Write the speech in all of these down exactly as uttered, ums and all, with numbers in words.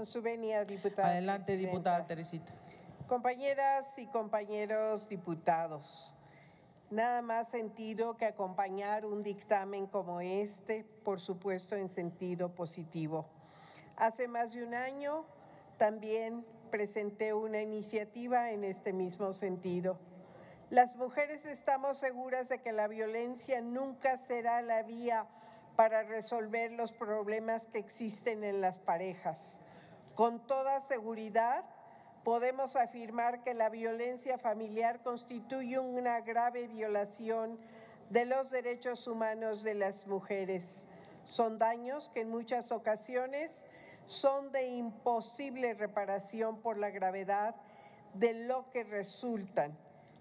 Con su venia, diputada. Adelante, presidenta. diputada Teresita. Compañeras y compañeros diputados, nada más sentido que acompañar un dictamen como este, por supuesto en sentido positivo. Hace más de un año también presenté una iniciativa en este mismo sentido. Las mujeres estamos seguras de que la violencia nunca será la vía para resolver los problemas que existen en las parejas. Con toda seguridad, podemos afirmar que la violencia familiar constituye una grave violación de los derechos humanos de las mujeres. Son daños que en muchas ocasiones son de imposible reparación por la gravedad de lo que resultan.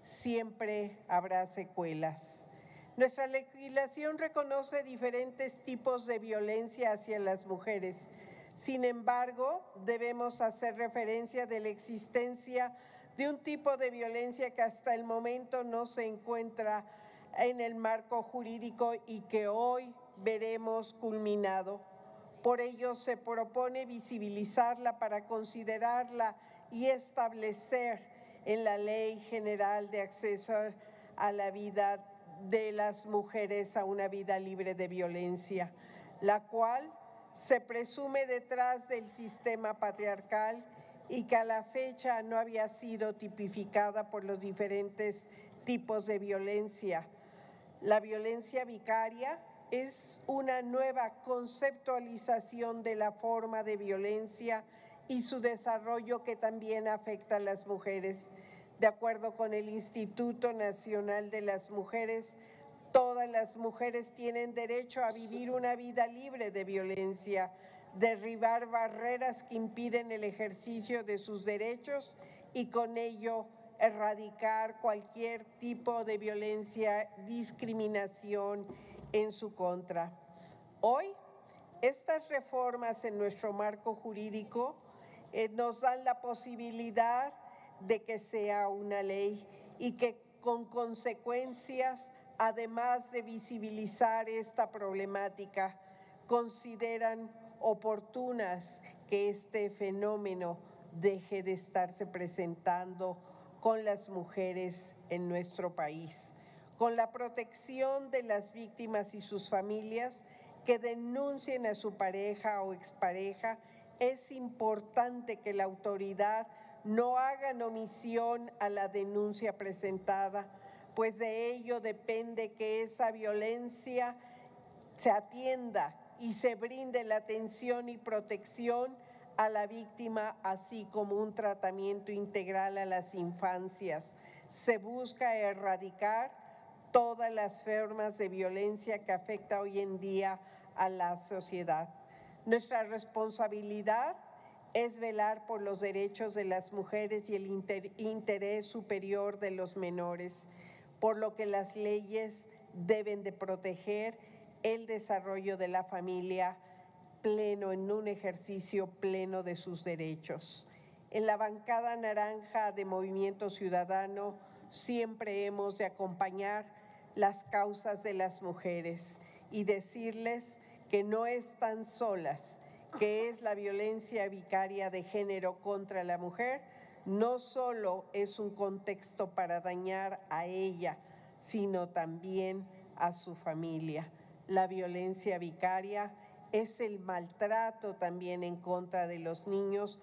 Siempre habrá secuelas. Nuestra legislación reconoce diferentes tipos de violencia hacia las mujeres. Sin embargo, debemos hacer referencia de la existencia de un tipo de violencia que hasta el momento no se encuentra en el marco jurídico y que hoy veremos culminado. Por ello, se propone visibilizarla para considerarla y establecer en la Ley General de Acceso a la Vida de las Mujeres a una vida libre de violencia, la cual se presume detrás del sistema patriarcal y que a la fecha no había sido tipificada por los diferentes tipos de violencia. La violencia vicaria es una nueva conceptualización de la forma de violencia y su desarrollo que también afecta a las mujeres. De acuerdo con el Instituto Nacional de las Mujeres, todas las mujeres tienen derecho a vivir una vida libre de violencia, derribar barreras que impiden el ejercicio de sus derechos y con ello erradicar cualquier tipo de violencia, discriminación en su contra. Hoy, estas reformas en nuestro marco jurídico eh, nos dan la posibilidad de que sea una ley y que con consecuencias, además de visibilizar esta problemática, consideran oportunas que este fenómeno deje de estarse presentando con las mujeres en nuestro país, con la protección de las víctimas y sus familias que denuncien a su pareja o expareja. Es importante que la autoridad no hagan omisión a la denuncia presentada, pues de ello depende que esa violencia se atienda y se brinde la atención y protección a la víctima, así como un tratamiento integral a las infancias. Se busca erradicar todas las formas de violencia que afecta hoy en día a la sociedad. Nuestra responsabilidad es velar por los derechos de las mujeres y el inter- interés superior de los menores, por lo que las leyes deben de proteger el desarrollo de la familia pleno, en un ejercicio pleno de sus derechos. En la bancada naranja de Movimiento Ciudadano siempre hemos de acompañar las causas de las mujeres y decirles que no están solas, que es la violencia vicaria de género contra la mujer, no solo es un contexto para dañar a ella, sino también a su familia. La violencia vicaria es el maltrato también en contra de los niños,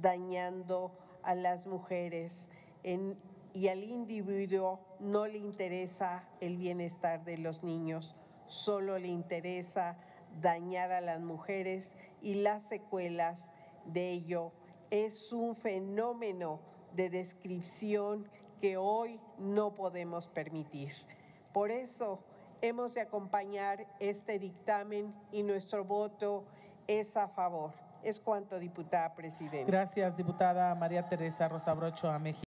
dañando a las mujeres en, y al individuo no le interesa el bienestar de los niños, solo le interesa dañar a las mujeres y las secuelas de ello. Es un fenómeno de descripción que hoy no podemos permitir. Por eso hemos de acompañar este dictamen y nuestro voto es a favor. Es cuanto, diputada presidenta. Gracias, diputada María Teresa Rosa Brocho, a México.